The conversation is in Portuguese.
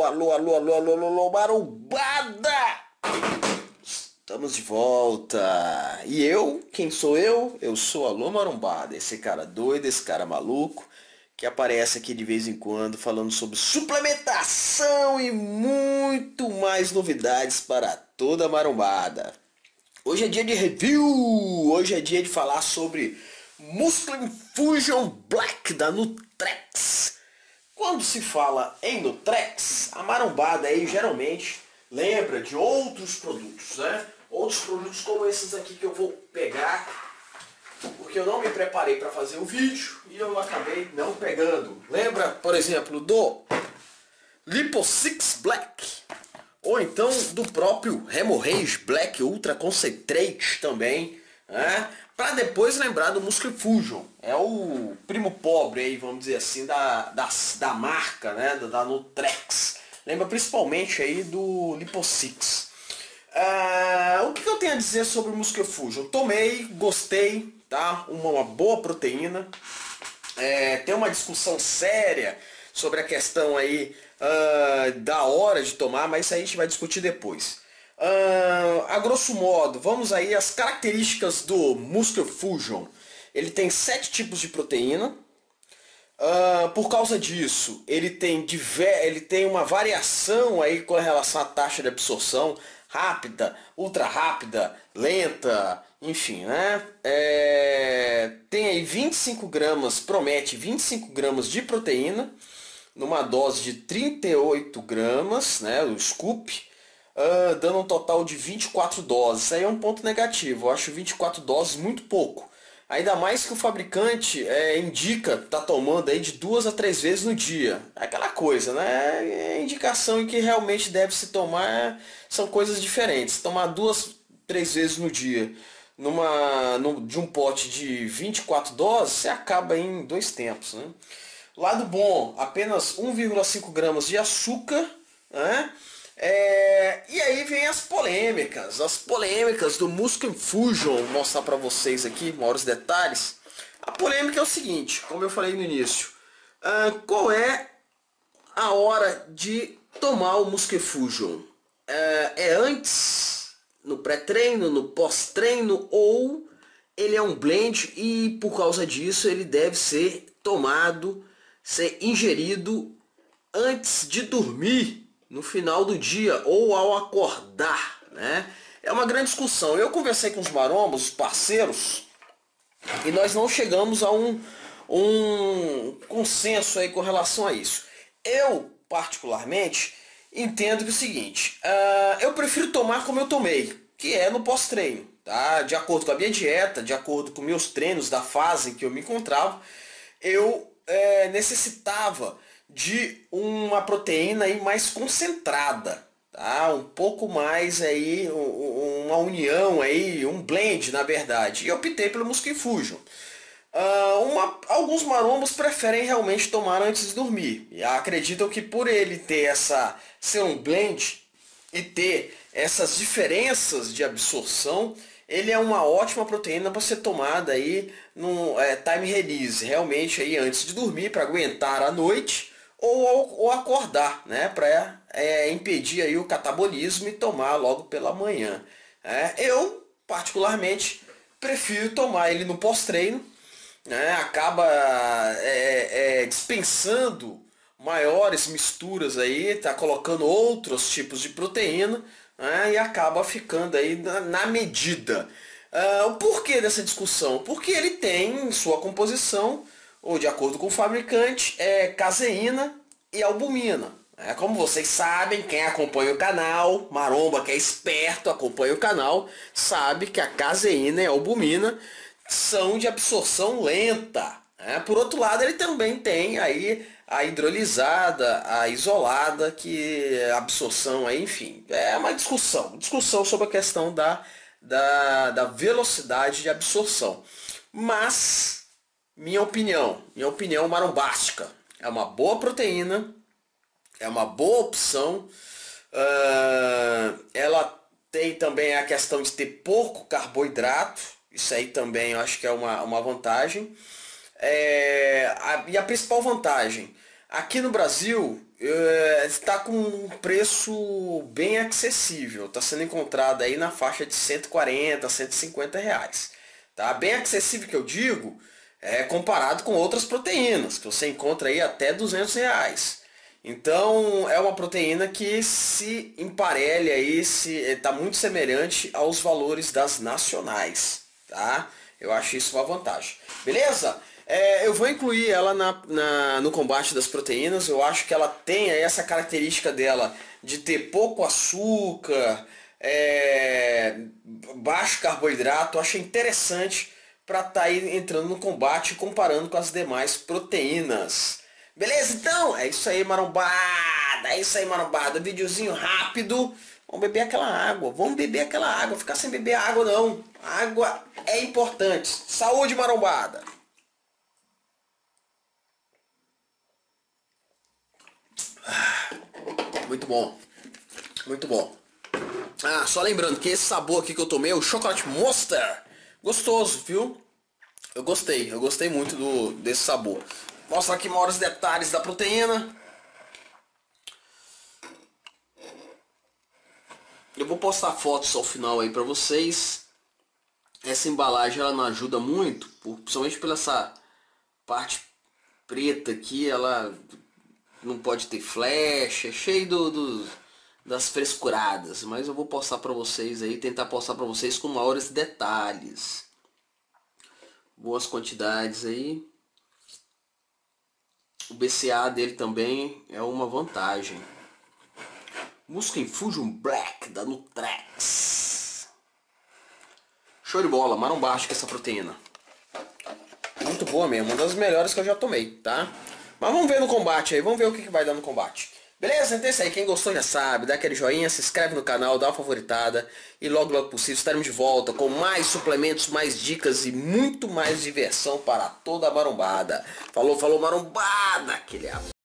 alô, alô, alô, alô, alô, alô, marombada! Estamos de volta. E eu, quem sou eu? Eu sou Alô Marombada, esse cara doido, esse cara maluco, que aparece aqui de vez em quando falando sobre suplementação e muito mais novidades para toda a marombada. Hoje é dia de review, hoje é dia de falar sobre Muscle Infusion Black da Nutrex. Quando se fala em Nutrex, a marombada aí geralmente lembra de outros produtos, né? Outros produtos como esses aqui que eu vou pegar, porque eu não me preparei para fazer o vídeo e eu acabei não pegando. Lembra, por exemplo, do Lipo6 Black, ou então do próprio Hemorrhage Black Ultra Concentrate também, né? Para depois lembrar do Muscle Fusion. É o primo pobre aí, vamos dizer assim, da marca, né? Da Nutrex. Lembra principalmente aí do Lipo6. O que eu tenho a dizer sobre o Muscle Fusion? Tomei, gostei, tá? Uma boa proteína. Tem uma discussão séria sobre a questão aí da hora de tomar, mas isso aí a gente vai discutir depois. A grosso modo, vamos aí às características do Muscle Fusion. Ele tem 7 tipos de proteína. Por causa disso, ele tem uma variação aí com relação à taxa de absorção, rápida, ultra rápida, lenta, enfim, né? Tem aí 25 gramas, promete 25 gramas de proteína, numa dose de 38 gramas, né? O scoop, dando um total de 24 doses. Isso aí é um ponto negativo, eu acho 24 doses muito pouco. Ainda mais que o fabricante indica tá tomando aí de 2 a 3 vezes no dia. É aquela coisa, né? A indicação em que realmente deve se tomar são coisas diferentes. Tomar 2, 3 vezes no dia de um pote de 24 doses, você acaba em 2 tempos, né? Lado bom, apenas 1,5 gramas de açúcar, né? E aí vem as polêmicas do Muscle Fusion. Vou mostrar para vocês aqui maiores detalhes. A polêmica é o seguinte, como eu falei no início, qual é a hora de tomar o Muscle Fusion? Antes, no pré-treino, no pós-treino, ou ele é um blend e por causa disso ele deve ser tomado, ser ingerido antes de dormir, no final do dia ou ao acordar, né? É uma grande discussão. Eu conversei com os marombos, os parceiros, e nós não chegamos a um consenso aí com relação a isso. Eu, particularmente, entendo que é o seguinte, eu prefiro tomar como eu tomei, que é no pós-treino, tá? De acordo com a minha dieta, de acordo com meus treinos da fase em que eu me encontrava, eu necessitava de uma proteína aí mais concentrada, tá? Um pouco mais aí, uma união aí, um blend na verdade. E eu optei pelo Muscle Fusion. Alguns marombos preferem realmente tomar antes de dormir. E acreditam que por ele ser um blend e ter essas diferenças de absorção, ele é uma ótima proteína para ser tomada aí no time release, realmente aí antes de dormir, para aguentar a noite ou acordar, né, para impedir aí o catabolismo e tomar logo pela manhã. Eu particularmente prefiro tomar ele no pós-treino, né, acaba dispensando maiores misturas aí, tá colocando outros tipos de proteína, né, e acaba ficando aí na medida. O porquê dessa discussão? Porque ele tem em sua composição, ou de acordo com o fabricante, caseína e albumina. Como vocês sabem, quem acompanha o canal, maromba que é esperto, acompanha o canal, sabe que a caseína e a albumina são de absorção lenta. Por outro lado, ele também tem aí a hidrolisada, a isolada, que a absorção aí, enfim, é uma discussão sobre a questão da velocidade de absorção. Mas minha opinião marombástica, é uma boa proteína, é uma boa opção. Ela tem também a questão de ter pouco carboidrato, isso aí também eu acho que é uma vantagem. E a principal vantagem, aqui no Brasil, está com um preço bem acessível. Está sendo encontrado aí na faixa de 140, 150 reais. Tá? Bem acessível que eu digo, comparado com outras proteínas, que você encontra aí até 200 reais. Então é uma proteína que se emparelha aí, está muito semelhante aos valores das nacionais. Tá? Eu acho isso uma vantagem. Beleza? Eu vou incluir ela no combate das proteínas. Eu acho que ela tem aí essa característica dela de ter pouco açúcar, baixo carboidrato. Eu achei interessante para estar aí entrando no combate comparando com as demais proteínas. Beleza? Então, é isso aí, marombada. É isso aí, marombada. Videozinho rápido. Vamos beber aquela água. Vamos beber aquela água. Ficar sem beber água não. Água é importante. Saúde, marombada. Muito bom. Muito bom. Ah, só lembrando que esse sabor aqui que eu tomei, o chocolate Monster, gostoso, viu? Eu gostei muito desse sabor. Mostra aqui maiores detalhes da proteína. Eu vou postar fotos ao final aí pra vocês. Essa embalagem ela não ajuda muito, principalmente pela essa parte preta aqui, ela não pode ter flash, é cheio das frescuradas, mas eu vou postar pra vocês aí, tentar postar pra vocês com maiores detalhes. Boas quantidades aí. O BCA dele também é uma vantagem. Busca Infusion Black da Nutrex. Show de bola, marombástico com essa proteína. Muito boa mesmo, uma das melhores que eu já tomei, tá? Mas vamos ver no combate aí, vamos ver o que vai dar no combate. Beleza? Então é isso aí, quem gostou já sabe, dá aquele joinha, se inscreve no canal, dá uma favoritada. E logo possível estaremos de volta com mais suplementos, mais dicas e muito mais diversão para toda a marombada. Falou, falou marombada! Aquele abraço.